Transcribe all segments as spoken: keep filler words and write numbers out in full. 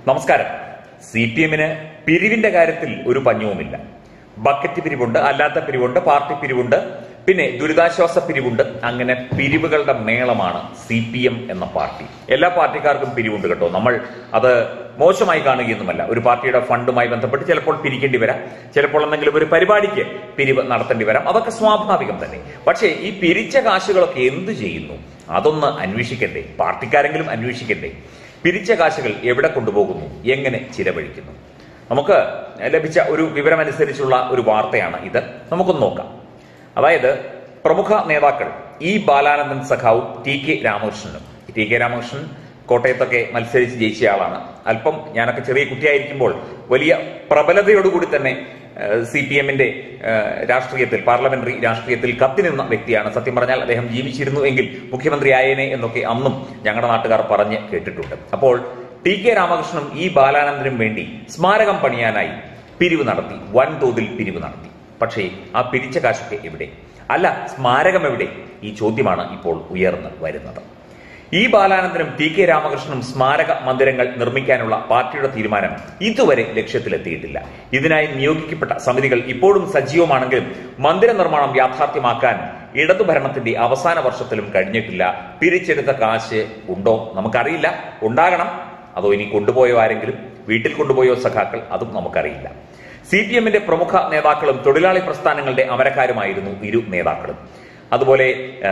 നമസ്കാരം. C P എമ്മിന് പിരിവിന്റെ കാര്യത്തിൽ ഒരു പഞ്ഞവുമില്ല. ബക്കറ്റ് പിരിവുണ്ട്, അല്ലാത്ത പിരിവുണ്ട്, പാർട്ടി പിരിവുണ്ട്, പിന്നെ ദുരിതാശ്വാസ പിരിവുണ്ട്. അങ്ങനെ പിരിവുകളുടെ മേളമാണ് സി പി എം എന്ന പാർട്ടി. എല്ലാ പാർട്ടിക്കാർക്കും പിരിവുണ്ട് കേട്ടോ. നമ്മൾ അത് മോശമായി കാണുകയൊന്നുമല്ല. ഒരു പാർട്ടിയുടെ ഫണ്ടുമായി ബന്ധപ്പെട്ട് ചിലപ്പോൾ പിരിക്കേണ്ടി വരാം, ചിലപ്പോൾ എന്തെങ്കിലും ഒരു പരിപാടിക്ക് പിരിവ് നടത്തേണ്ടി വരാം. അതൊക്കെ സ്വാഭാവികം തന്നെ. പക്ഷേ ഈ പിരിച്ച കാശുകളൊക്കെ എന്തു ചെയ്യുന്നു അതൊന്ന് അന്വേഷിക്കണ്ടേ? പാർട്ടിക്കാരെങ്കിലും അന്വേഷിക്കണ്ടേ? പിരിച്ച കാശുകൾ എവിടെ കൊണ്ടുപോകുന്നു, എങ്ങനെ ചിലവഴിക്കുന്നു? നമുക്ക് ലഭിച്ച ഒരു വിവരമനുസരിച്ചുള്ള ഒരു വാർത്തയാണ് ഇത്. നമുക്കൊന്ന് നോക്കാം. അതായത് പ്രമുഖ നേതാക്കൾ ഇ ബാലാനന്ദൻ സഖാവും ടി കെ രാമകൃഷ്ണനും. ടി കെ രാമകൃഷ്ണൻ കോട്ടയത്തൊക്കെ മത്സരിച്ച് ജയിച്ചയാളാണ്. അല്പം ഞാനൊക്കെ ചെറിയ കുട്ടിയായിരിക്കുമ്പോൾ വലിയ പ്രബലതയോടുകൂടി തന്നെ സി പി എമ്മിന്റെ രാഷ്ട്രീയത്തിൽ, പാർലമെന്ററി രാഷ്ട്രീയത്തിൽ കത്തിനിന്ന വ്യക്തിയാണ്. സത്യം പറഞ്ഞാൽ അദ്ദേഹം ജീവിച്ചിരുന്നു എങ്കിൽ മുഖ്യമന്ത്രി ആയേനെ എന്നൊക്കെ അന്നും ഞങ്ങളുടെ നാട്ടുകാർ പറഞ്ഞ് കേട്ടിട്ടുണ്ട്. അപ്പോൾ ടി കെ രാമകൃഷ്ണനും ഇ ബാലാനന്ദനും വേണ്ടി സ്മാരകം പണിയാനായി പിരിവ് നടത്തി, വൻതോതിൽ പിരിവ് നടത്തി. പക്ഷേ ആ പിരിച്ച കാശൊക്കെ എവിടെ? അല്ല, സ്മാരകം എവിടെ? ഈ ചോദ്യമാണ് ഇപ്പോൾ ഉയർന്നു വരുന്നത്. ഇ ബാലാനന്ദനും ടി കെ രാമകൃഷ്ണനും സ്മാരക മന്ദിരങ്ങൾ നിർമ്മിക്കാനുള്ള പാർട്ടിയുടെ തീരുമാനം ഇതുവരെ ലക്ഷ്യത്തിലെത്തിയിട്ടില്ല. ഇതിനായി നിയോഗിക്കപ്പെട്ട സമിതികൾ ഇപ്പോഴും സജീവമാണെങ്കിലും മന്ദിര നിർമ്മാണം യാഥാർത്ഥ്യമാക്കാൻ ഇടതുഭരണത്തിന്റെ അവസാന വർഷത്തിലും കഴിഞ്ഞിട്ടില്ല. പിരിച്ചെടുത്ത കാശ് ഉണ്ടോ നമുക്കറിയില്ല. ഉണ്ടാകണം. അതോ ഇനി കൊണ്ടുപോയോ ആരെങ്കിലും? വീട്ടിൽ കൊണ്ടുപോയോ സഖാക്കൾ? അതും നമുക്കറിയില്ല. സി പി എമ്മിന്റെ പ്രമുഖ നേതാക്കളും തൊഴിലാളി പ്രസ്ഥാനങ്ങളുടെ അമരക്കാരുമായിരുന്നു ഇരു നേതാക്കളും. അതുപോലെ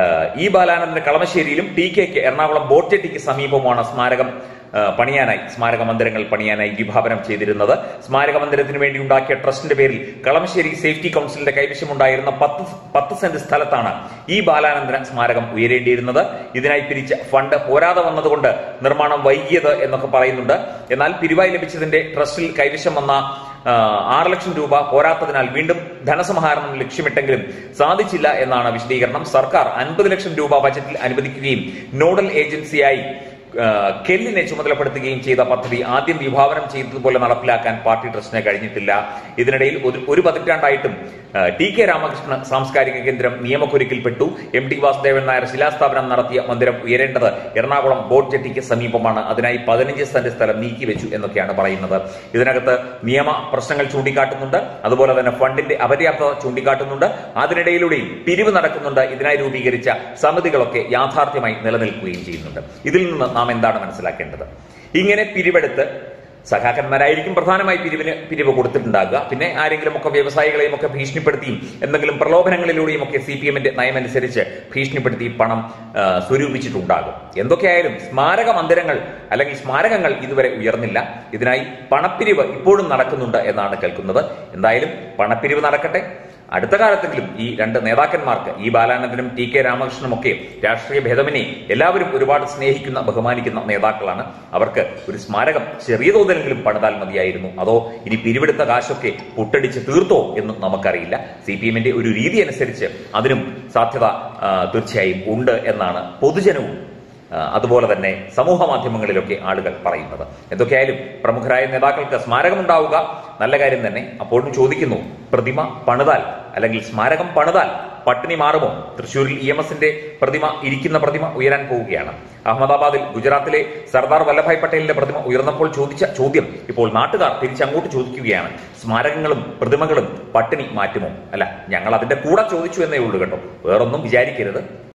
ഇ ബാലാനന്ദന്റെ കളമശ്ശേരിയിലും ടി കെക്ക് എറണാകുളം ബോട്ടെട്ടിക്ക് സമീപമാണ് സ്മാരകം പണിയാനായി സ്മാരക മന്ദിരങ്ങൾ പണിയാനായി വിഭാവനം ചെയ്തിരുന്നത്. സ്മാരക മന്ദിരത്തിന് വേണ്ടി ഉണ്ടാക്കിയ ട്രസ്റ്റിന്റെ പേരിൽ കളമശ്ശേരി സേഫ്റ്റി കൌൺസിലിന്റെ കൈവശമുണ്ടായിരുന്ന പത്ത് പത്ത് സെന്റ് സ്ഥലത്താണ് ഇ ബാലാനന്ദന് സ്മാരകം ഉയരേണ്ടിയിരുന്നത്. ഇതിനായി പിരിച്ച ഫണ്ട് പോരാതെ വന്നതുകൊണ്ട് നിർമ്മാണം വൈകിയത് എന്നൊക്കെ പറയുന്നുണ്ട്. എന്നാൽ പിരിവായി ലഭിച്ചതിന്റെ ട്രസ്റ്റിൽ കൈവശം വന്ന ആറ് ലക്ഷം രൂപ പോരാത്തതിനാൽ വീണ്ടും ധനസമാഹരണം ലക്ഷ്യമിട്ടെങ്കിലും സാധിച്ചില്ല എന്നാണ് വിശദീകരണം. സർക്കാർ അൻപത് ലക്ഷം രൂപ ബജറ്റിൽ അനുവദിക്കുകയും നോഡൽ ഏജൻസിയായി കെല്ലിനെ ചുമതലപ്പെടുത്തുകയും ചെയ്ത പദ്ധതി ആദ്യം വിഭാവനം ചെയ്തതുപോലെ നടപ്പിലാക്കാൻ പാർട്ടി ട്രസ്റ്റിന് കഴിഞ്ഞിട്ടില്ല. ഇതിനിടയിൽ ഒരു പതിറ്റാണ്ടായിട്ടും ടി കെ രാമകൃഷ്ണ സാംസ്കാരിക കേന്ദ്രം നിയമക്കുരുക്കിൽപ്പെട്ടു. എം ടി വാസുദേവൻ നായർ ശിലാസ്ഥാപനം നടത്തിയ മന്ദിരം ഉയരേണ്ടത് എറണാകുളം ബോട്ട് ജെട്ടിക്ക് സമീപമാണ്. അതിനായി പതിനഞ്ച് സെന്റ് സ്ഥലം നീക്കിവെച്ചു എന്നൊക്കെയാണ് പറയുന്നത്. ഇതിനകത്ത് നിയമ പ്രശ്നങ്ങൾ ചൂണ്ടിക്കാട്ടുന്നുണ്ട്, അതുപോലെ തന്നെ ഫണ്ടിന്റെ അപര്യാപ്തത ചൂണ്ടിക്കാട്ടുന്നുണ്ട്. അതിനിടയിലൂടെയും പിരിവ് നടക്കുന്നുണ്ട്. ഇതിനായി രൂപീകരിച്ച സമിതികളൊക്കെ യാഥാർത്ഥ്യമായി നിലനിൽക്കുകയും ചെയ്യുന്നുണ്ട്. ഇതിൽ നിന്ന് നാം എന്താണ് മനസ്സിലാക്കേണ്ടത്? ഇങ്ങനെ പിരിവെടുത്ത് സഖാക്കന്മാരായിരിക്കും പ്രധാനമായി പിരിവിന് പിരിവ് കൊടുത്തിട്ടുണ്ടാകുക. പിന്നെ ആരെങ്കിലും ഒക്കെ വ്യവസായികളെയും ഒക്കെ ഭീഷണിപ്പെടുത്തിയും എന്തെങ്കിലും പ്രലോഭനങ്ങളിലൂടെയും ഒക്കെ സി പി എമ്മിന്റെ നയമനുസരിച്ച് ഭീഷണിപ്പെടുത്തി പണം സ്വരൂപിച്ചിട്ടുണ്ടാകും. എന്തൊക്കെയായാലും സ്മാരക മന്ദിരങ്ങൾ അല്ലെങ്കിൽ സ്മാരകങ്ങൾ ഇതുവരെ ഉയർന്നില്ല. ഇതിനായി പണപ്പിരിവ് ഇപ്പോഴും നടക്കുന്നുണ്ട് എന്നാണ് കേൾക്കുന്നത്. എന്തായാലും പണപ്പിരിവ് നടക്കട്ടെ. അടുത്ത കാലത്തെങ്കിലും ഈ രണ്ട് നേതാക്കന്മാർക്ക്, ഇ ബാലാനന്ദനും ടി കെ രാമകൃഷ്ണനും ഒക്കെ രാഷ്ട്രീയ ഭേദമന്യേ എല്ലാവരും ഒരുപാട് സ്നേഹിക്കുന്ന ബഹുമാനിക്കുന്ന നേതാക്കളാണ്. അവർക്ക് ഒരു സ്മാരകം ചെറിയ തോതിലെങ്കിലും പണിതാൽ മതിയായിരുന്നു. അതോ ഇനി പിരിവെടുത്ത കാശൊക്കെ പൊട്ടടിച്ച് തീർത്തോ എന്നും നമുക്കറിയില്ല. സി പി എമ്മിന്റെ ഒരു രീതി അനുസരിച്ച് അതിനും സാധ്യത തീർച്ചയായും ഉണ്ട് എന്നാണ് പൊതുജനവും അതുപോലെ തന്നെ സമൂഹ മാധ്യമങ്ങളിലൊക്കെ ആളുകൾ പറയുന്നത്. എന്തൊക്കെയായാലും പ്രമുഖരായ നേതാക്കൾക്ക് സ്മാരകമുണ്ടാവുക നല്ല കാര്യം തന്നെ. അപ്പോഴും ചോദിക്കുന്നു, പ്രതിമ പണിതാൽ അല്ലെങ്കിൽ സ്മാരകം പണിതാൽ പട്ടിണി മാറുമോ? തൃശൂരിൽ ഇ എം എസിന്റെ പ്രതിമ ഇരിക്കുന്ന പ്രതിമ ഉയരാൻ പോവുകയാണ്. അഹമ്മദാബാദിൽ ഗുജറാത്തിലെ സർദാർ വല്ലഭായ് പട്ടേലിന്റെ പ്രതിമ ഉയർന്നപ്പോൾ ചോദിച്ച ചോദ്യം ഇപ്പോൾ നാട്ടുകാർ തിരിച്ചങ്ങോട്ട് ചോദിക്കുകയാണ്. സ്മാരകങ്ങളും പ്രതിമകളും പട്ടിണി മാറ്റുമോ? അല്ല, ഞങ്ങൾ അതിന്റെ കൂടെ ചോദിച്ചു എന്നേ ഉള്ളൂ കേട്ടോ. വേറൊന്നും വിചാരിക്കരുത്.